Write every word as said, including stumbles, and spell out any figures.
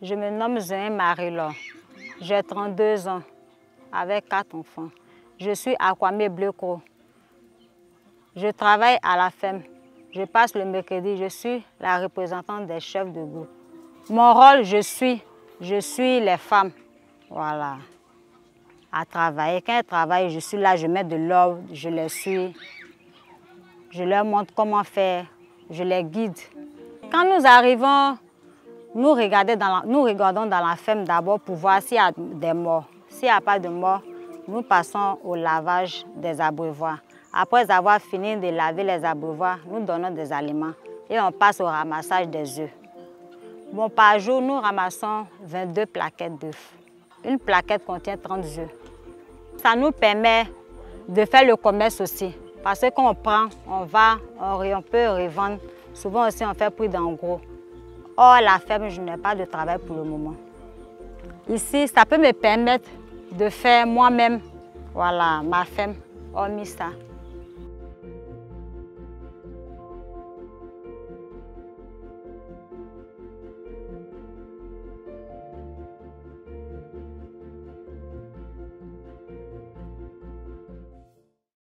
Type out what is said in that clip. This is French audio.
Je me nomme Zoé Marie-Laure. J'ai trente-deux ans, avec quatre enfants. Je suis à Kwame Bleuko. Je travaille à la ferme. Je passe le mercredi. Je suis la représentante des chefs de groupe. Mon rôle, je suis, je suis les femmes. Voilà. À travailler. Quand elles travaillent, je suis là, je mets de l'ordre, je les suis. Je leur montre comment faire, je les guide. Quand nous arrivons, nous regardons dans la, nous regardons dans la ferme d'abord pour voir s'il y a des morts. S'il n'y a pas de morts, nous passons au lavage des abreuvoirs. Après avoir fini de laver les abreuvoirs, nous donnons des aliments et on passe au ramassage des œufs. Bon, par jour, nous ramassons vingt-deux plaquettes d'œufs. Une plaquette contient trente œufs. Ça nous permet de faire le commerce aussi. Parce que quand on prend, on va, on, on peut revendre. Souvent aussi, on fait prix d'en gros. Or, la ferme, je n'ai pas de travail pour le moment. Ici, ça peut me permettre de faire moi-même, voilà, ma ferme, hormis ça.